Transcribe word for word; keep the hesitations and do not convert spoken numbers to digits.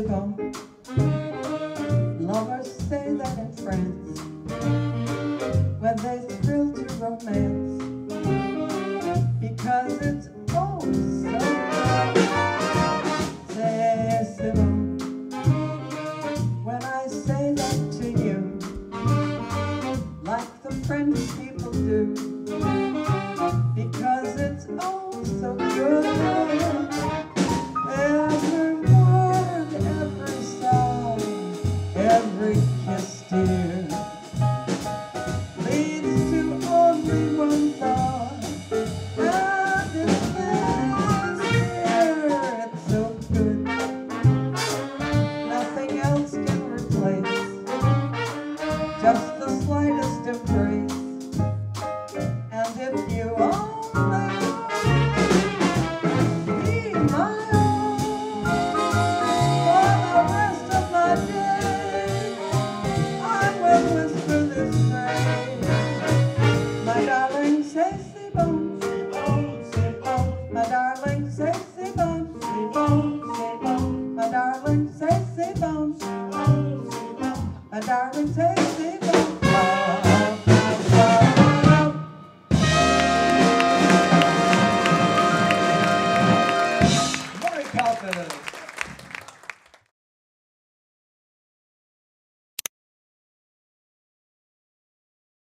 c'est bon. Lovers say that in France when they thrill to romance, because it's oh so good. C'est, c'est bon. When I say that to you, like the French people do, because it's oh so good. Every word, every song, every kiss, dear, leads to only one thought, and it's this, dear, it's so good. Nothing else can replace just the slightest embrace. And if you only be my own for the rest of my days, I will whisper this phrase: my darling, c'est si bon, c'est bon, c'est bon. My darling, c'est si bon, c'est bon, c'est bon. My darling, c'est si bon, c'est bon, c'est bon. My darling, c'est